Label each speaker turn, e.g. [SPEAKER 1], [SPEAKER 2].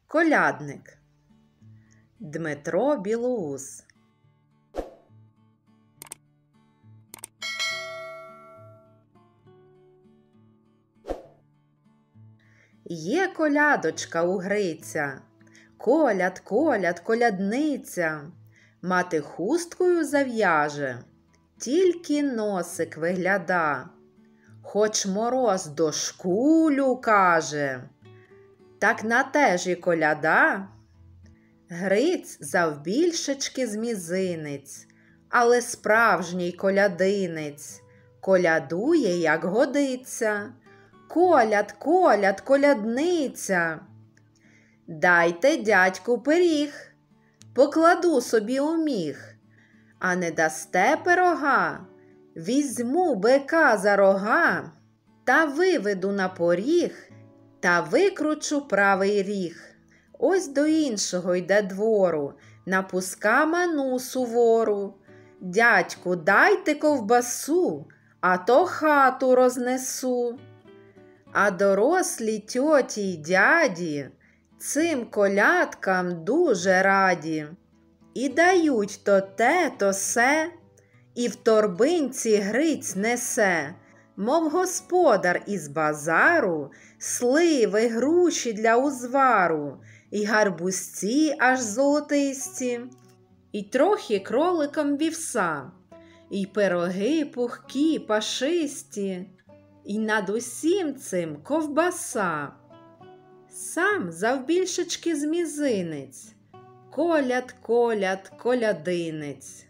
[SPEAKER 1] Колядник Дмитро Білоус. Є колядочка у Гриця, коляд, коляд, колядниця. Мати хусткою зав'яже, тільки носик вигляда. Хоч мороз дошкулю каже, так на те ж і коляда. Гриць завбільшечки з мізинець, але справжній колядинець. Колядує, як годиться. Коляд, коляд, колядниця. Дайте, дядьку, пиріг, покладу собі у міг. А не дасте пирога, візьму бика за рога, та виведу на поріг, та викручу правий ріг. Ось до іншого йде двору, напуска ману сувору. Дядьку, дайте ковбасу, а то хату рознесу. А дорослі тьоті й дяді цим колядкам дуже раді. І дають то те, то се, і в торбинці Гриць несе, мов господар із базару, сливи, груші для узвару, і гарбузці аж золотисті, і трохи кроликам вівса, і пироги пухкі, пашисті, і над усім цим ковбаса. Сам завбільшечки з мізинець, коляд, коляд, колядинець.